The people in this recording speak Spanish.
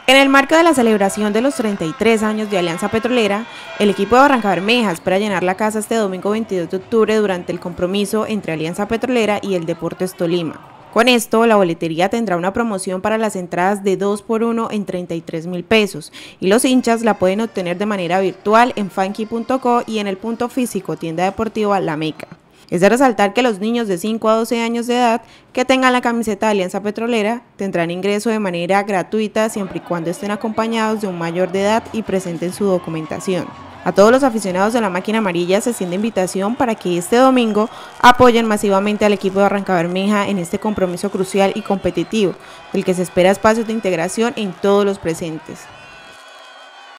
En el marco de la celebración de los 33 años de Alianza Petrolera, el equipo de Barrancabermeja espera llenar la casa este domingo 22 de octubre durante el compromiso entre Alianza Petrolera y el Deportes Tolima. Con esto, la boletería tendrá una promoción para las entradas de 2x1 en 33.000 pesos y los hinchas la pueden obtener de manera virtual en funky.co y en el punto físico tienda deportiva La Meca. Es de resaltar que los niños de 5 a 12 años de edad que tengan la camiseta de Alianza Petrolera tendrán ingreso de manera gratuita siempre y cuando estén acompañados de un mayor de edad y presenten su documentación. A todos los aficionados de la máquina amarilla se extiende invitación para que este domingo apoyen masivamente al equipo de Barrancabermeja en este compromiso crucial y competitivo, del que se espera espacios de integración en todos los presentes.